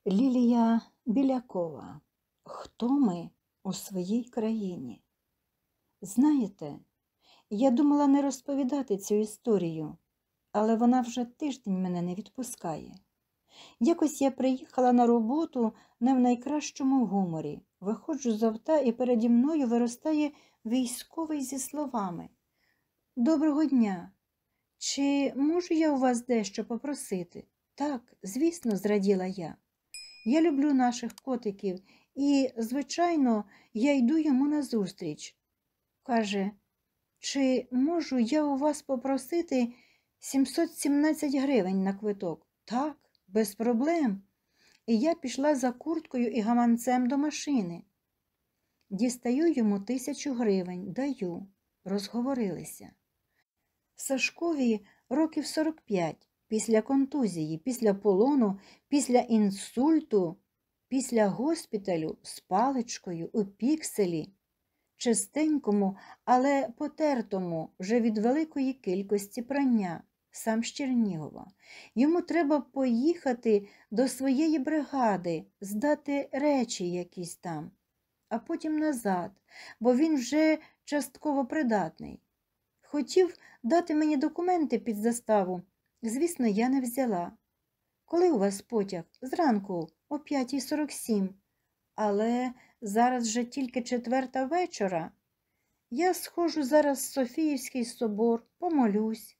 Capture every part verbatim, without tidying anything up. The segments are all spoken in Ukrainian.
Лілія Білякова. Хто ми у своїй країні? Знаєте, я думала не розповідати цю історію, але вона вже тиждень мене не відпускає. Якось я приїхала на роботу не в найкращому гуморі. Виходжу з авто, і переді мною виростає військовий зі словами: «Доброго дня! Чи можу я у вас дещо попросити?» «Так, звісно», – зраділа я. Я люблю наших котиків і, звичайно, я йду йому назустріч. Каже: «Чи можу я у вас попросити сімсот сімнадцять гривень на квиток?» «Так, без проблем». І я пішла за курткою і гаманцем до машини. Дістаю йому тисячу гривень, даю. Розговорилися. Сашкові років сорок п'ять. Після контузії, після полону, після інсульту, після госпіталю, з паличкою, у пікселі, чистенькому, але потертому вже від великої кількості прання, сам з Чернігова. Йому треба поїхати до своєї бригади, здати речі якісь там, а потім назад, бо він вже частково придатний. Хотів дати мені документи під заставу. Звісно, я не взяла. «Коли у вас потяг?» «Зранку, о п'ятій сорок сім. Але зараз вже тільки четверта вечора. Я схожу зараз в Софіївський собор, помолюсь».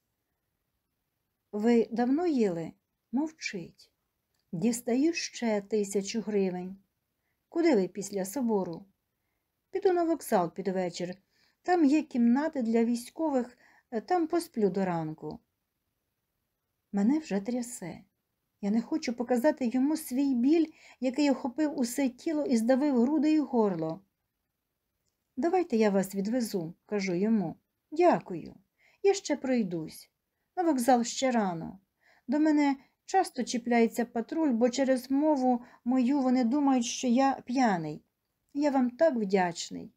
«Ви давно їли?» Мовчить. Дістаю ще тисячу гривень. «Куди ви після собору?» «Піду на вокзал під вечір. Там є кімнати для військових, там посплю до ранку». Мене вже трясе. Я не хочу показати йому свій біль, який охопив усе тіло і здавив груди і горло. «Давайте я вас відвезу», – кажу йому. «Дякую. Я ще пройдусь. На вокзал ще рано. До мене часто чіпляється патруль, бо через мову мою вони думають, що я п'яний. Я вам так вдячний.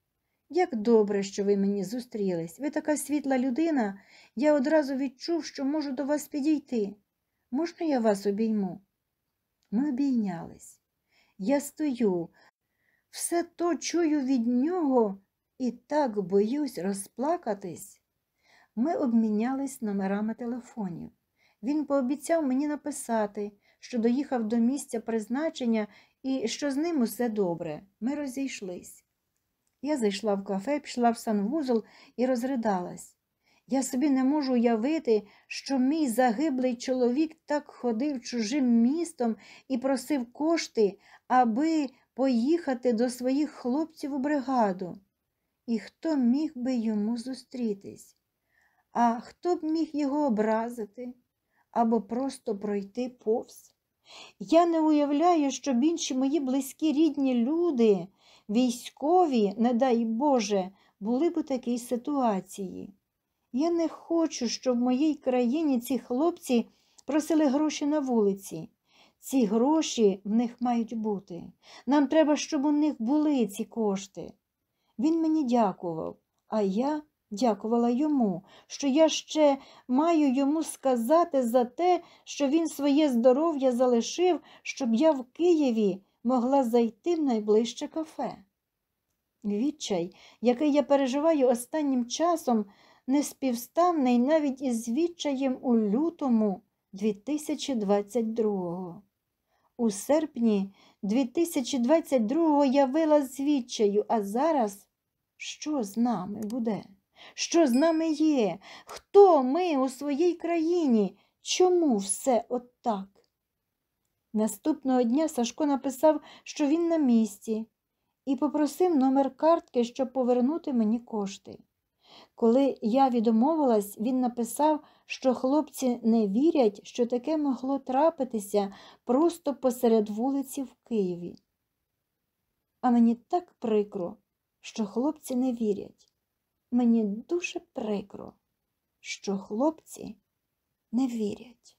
Як добре, що ви мені зустрілись. Ви така світла людина. Я одразу відчув, що можу до вас підійти. Можна я вас обійму?» Ми обійнялись. Я стою, все то чую від нього і так боюсь розплакатись. Ми обмінялись номерами телефонів. Він пообіцяв мені написати, що доїхав до місця призначення і що з ним усе добре. Ми розійшлись. Я зайшла в кафе, пішла в санвузол і розридалась. Я собі не можу уявити, що мій загиблий чоловік так ходив чужим містом і просив кошти, аби поїхати до своїх хлопців у бригаду. І хто міг би йому зустрітись? А хто б міг його образити? Або просто пройти повз? Я не уявляю, щоб інші мої близькі рідні люди, військові, не дай Боже, були б у такій ситуації. Я не хочу, щоб в моїй країні ці хлопці просили гроші на вулиці. Ці гроші в них мають бути. Нам треба, щоб у них були ці кошти. Він мені дякував, а я дякувала йому, що я ще маю йому сказати за те, що він своє здоров'я залишив, щоб я в Києві могла зайти в найближче кафе. Відчай, який я переживаю останнім часом, неспівставний навіть із відчаєм у лютому дві тисячі двадцять другого. У серпні дві тисячі двадцять другого я вила з відчаю, а зараз що з нами буде? Що з нами є? Хто ми у своїй країні? Чому все отак? Наступного дня Сашко написав, що він на місці, і попросив номер картки, щоб повернути мені кошти. Коли я відмовилась, він написав, що хлопці не вірять, що таке могло трапитися просто посеред вулиці в Києві. А мені так прикро, що хлопці не вірять. Мені дуже прикро, що хлопці не вірять.